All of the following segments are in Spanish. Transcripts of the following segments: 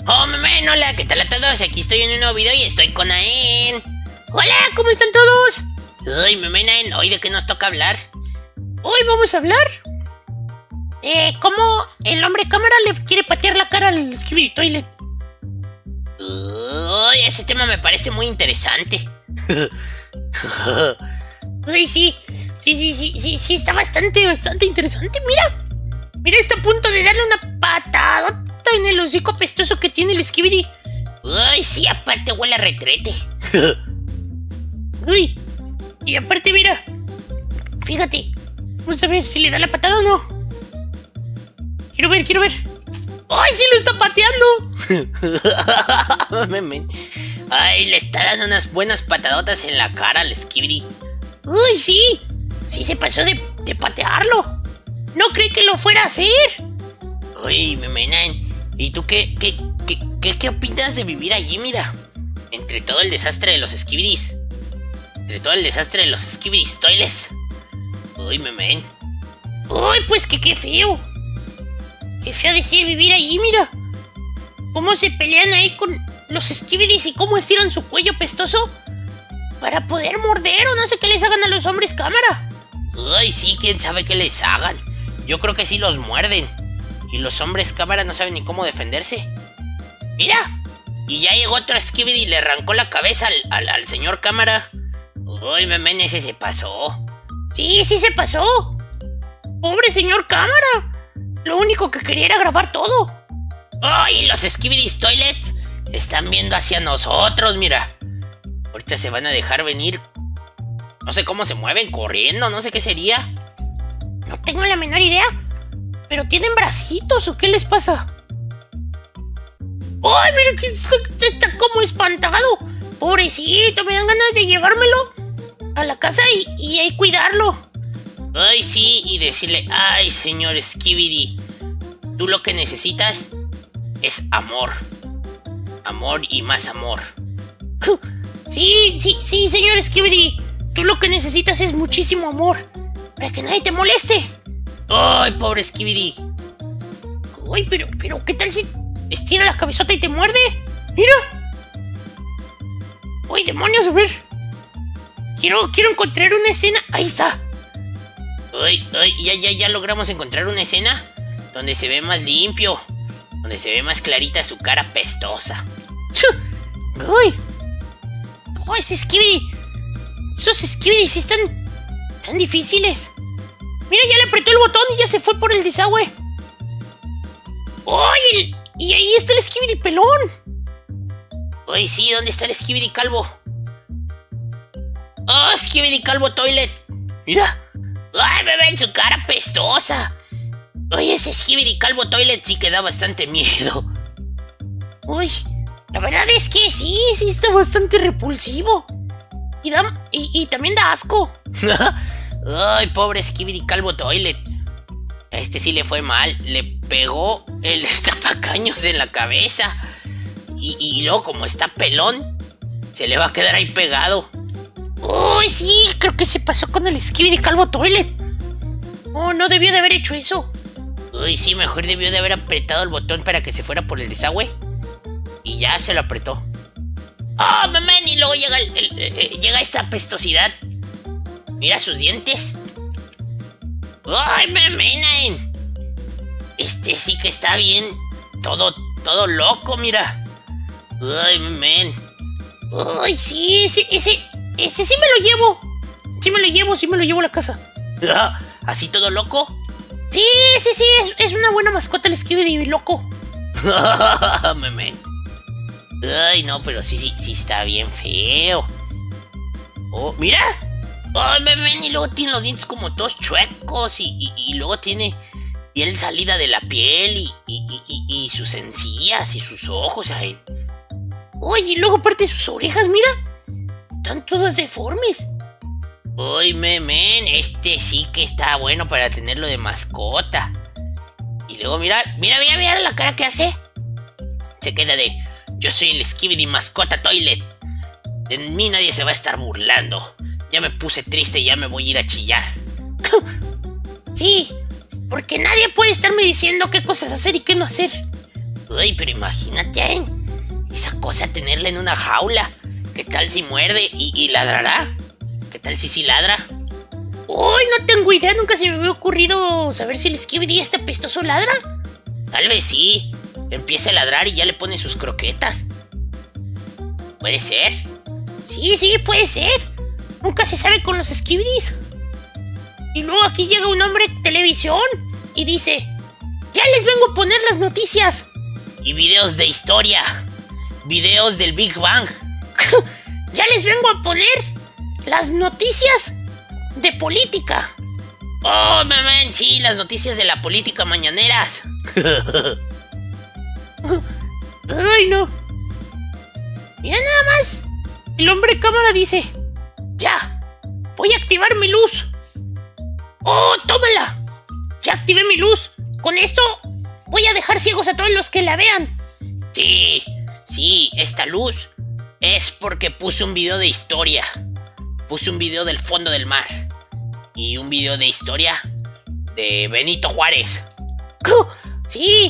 Oh, men, hola, ¿qué tal a todos? Aquí estoy en un nuevo video y estoy con Aen. Hola, ¿cómo están todos? Ay, men, Aen, ¿hoy de qué nos toca hablar? Hoy vamos a hablar cómo el hombre cámara le quiere patear la cara al Skibidi Toilet. Uy, ese tema me parece muy interesante. Ay, sí, está bastante interesante. Mira, está a punto de darle una patadota en el hocico apestoso que tiene el Skibidi. Uy, sí, aparte huele a retrete. Uy, y aparte, mira, fíjate, vamos a ver si le da la patada o no. Quiero ver. ¡Ay, sí lo está pateando! Ay, le está dando unas buenas patadotas en la cara al Skibidi. ¡Uy, sí! Sí se pasó de patearlo. No creí que lo fuera a hacer. Uy, Aen, ¿y tú qué opinas de vivir allí, mira? Entre todo el desastre de los Skibidis. Entre todo el desastre de los Skibidis Toilets. Uy, Aen. Uy, pues que qué feo. Qué feo decir vivir allí, mira. Cómo se pelean ahí con los Skibidis y cómo estiran su cuello pestoso para poder morder o no sé qué les hagan a los hombres cámara. Uy, sí, quién sabe qué les hagan. Yo creo que sí los muerden. Y los hombres cámara no saben ni cómo defenderse. Mira, y ya llegó otro Skibidi y le arrancó la cabeza al señor cámara. Uy, Aen, ese se pasó. Sí se pasó. Pobre señor cámara. Lo único que quería era grabar todo. ¡Ay! Los Skibidi Toilets están viendo hacia nosotros, mira. Ahorita se van a dejar venir. No sé cómo se mueven, corriendo, no sé qué sería. No tengo la menor idea. ¿Pero tienen bracitos o qué les pasa? ¡Ay, mira que está como espantado! Pobrecito, me dan ganas de llevármelo a la casa y ahí cuidarlo. Ay, sí, y decirle, ay, señor Skibidi, tú lo que necesitas es amor. Amor y más amor. Sí, señor Skibidi. Tú lo que necesitas es muchísimo amor, para que nadie te moleste. Ay, pobre Skibidi. Uy, pero ¿qué tal si estira la cabezota y te muerde? Mira. Uy, demonios, a ver. Quiero encontrar una escena. Ahí está. Uy, ya logramos encontrar una escena donde se ve más limpio, donde se ve más clarita su cara pestosa. Uy, ese Skibidi. Esos Skibidis sí están tan difíciles. Mira, ya le apretó el botón y ya se fue por el desagüe. ¡Uy! Y ahí está el Skibidi pelón. Uy, sí, ¿dónde está el Skibidi calvo? ¡Oh, Skibidi calvo toilet! ¡Mira! ¡Ay, me ven su cara pestosa! Oye, ese Skibidi calvo toilet sí que da bastante miedo. Uy, la verdad es que sí está bastante repulsivo. Y también da asco. Ay, pobre Skibidi calvo toilet. A este sí le fue mal. Le pegó el destapacaños en la cabeza. Y luego, como está pelón, se le va a quedar ahí pegado. Uy, sí, creo que se pasó con el Skibidi calvo toilet. Oh, no debió de haber hecho eso. Uy, sí, mejor debió de haber apretado el botón para que se fuera por el desagüe. Y ya se lo apretó. ¡Oh, Aen! Y luego llega esta apestosidad. Mira sus dientes. ¡Ay, Aen! Este sí que está bien. Todo loco, mira. ¡Ay, Aen! Uy, sí, ese sí me lo llevo. Sí me lo llevo a la casa. ¿Así todo loco? Sí, es una buena mascota el Skibidi loco. Aen. Ay, no, pero sí está bien feo. Oh, mira. Ay, Aen, y luego tiene los dientes como todos chuecos y luego tiene piel salida de la piel y sus encías y sus ojos, Aen. Uy, y luego aparte sus orejas, mira. Están todas deformes. Uy, Aen, este sí que está bueno para tenerlo de mascota. Y luego mira la cara que hace. Se queda de, yo soy el Skibidi mascota toilet. De mí nadie se va a estar burlando. Ya me puse triste y ya me voy a ir a chillar. Sí, porque nadie puede estarme diciendo qué cosas hacer y qué no hacer. Uy, pero imagínate, ¿eh? Esa cosa tenerla en una jaula. ¿Qué tal si muerde y ladrará? ¿Qué tal si sí ladra? Uy, no tengo idea, nunca se me había ocurrido saber si el Skibidi este apestoso ladra. Tal vez sí. Empieza a ladrar y ya le pone sus croquetas. ¿Puede ser? Sí, puede ser. Nunca se sabe con los Skibidis. Y luego aquí llega un hombre de televisión y dice: ya les vengo a poner las noticias. Y videos de historia. Videos del Big Bang. Ya les vengo a poner las noticias de política. Oh, mamá, sí, las noticias de la política mañaneras. Ay, no. Mira nada más. El hombre cámara dice: ya, voy a activar mi luz. Oh, tómala. Ya activé mi luz. Con esto voy a dejar ciegos a todos los que la vean. Sí, esta luz es porque puse un video de historia. Puse un video del fondo del mar. Y un video de historia de Benito Juárez. Sí.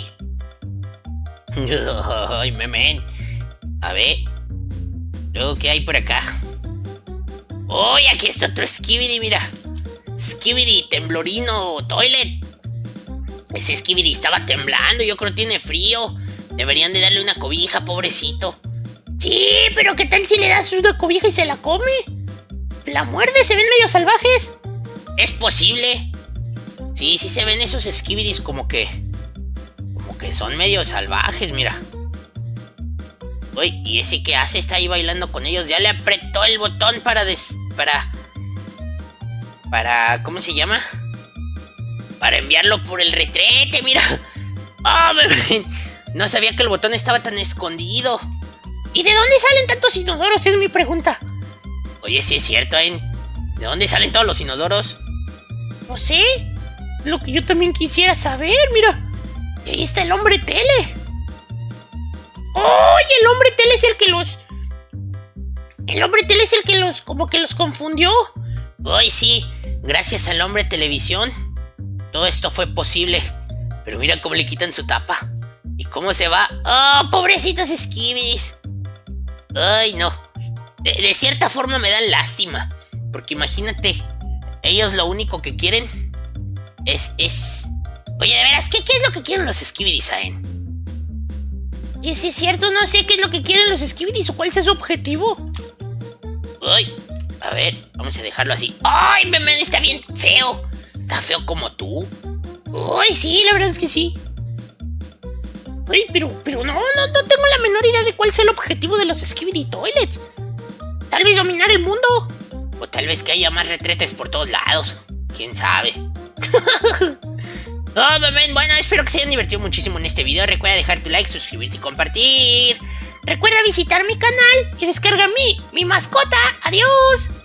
Ay, memén. A ver. Luego, ¿qué hay por acá? ¡Uy, aquí está otro Skibidi, mira! Skibidi temblorino toilet. Ese Skibidi estaba temblando, yo creo que tiene frío. Deberían de darle una cobija, pobrecito. Sí, pero ¿qué tal si le das una cobija y se la come? La muerde, se ven medio salvajes. Es posible. Sí se ven esos Skibidis como que son medio salvajes, mira. Uy, ¿y ese qué hace? Está ahí bailando con ellos. Ya le apretó el botón para ¿cómo se llama? Para enviarlo por el retrete, mira. Oh, no sabía que el botón estaba tan escondido. ¿Y de dónde salen tantos inodoros? Es mi pregunta. Oye, sí es cierto, ¿eh? ¿De dónde salen todos los inodoros? No sé. Lo que yo también quisiera saber, mira. Y ahí está el hombre tele. ¡Oh! Y el hombre tele es el que los... El hombre tele es el que los... como que los confundió. Uy, sí. Gracias al hombre televisión, todo esto fue posible. Pero mira cómo le quitan su tapa. ¿Y cómo se va? ¡Oh, pobrecitos Skibidis! Ay, no. De cierta forma me dan lástima. Porque imagínate, ellos lo único que quieren es... Oye, de veras, ¿qué es lo que quieren los Skibidis, saben? Y si es cierto, no sé qué es lo que quieren los Skibidis o cuál es su objetivo. Uy, a ver, vamos a dejarlo así. ¡Ay, memén, está bien feo! ¿Está feo como tú? Uy, sí, la verdad es que sí. Uy, pero no tengo la menor idea de cuál es el objetivo de los Skibidi Toilets. Tal vez dominar el mundo. O tal vez que haya más retretes por todos lados. ¿Quién sabe? Oh, memén, bueno, espero que se hayan divertido muchísimo en este video. Recuerda dejar tu like, suscribirte y compartir. Recuerda visitar mi canal y descargar mi mascota. ¡Adiós!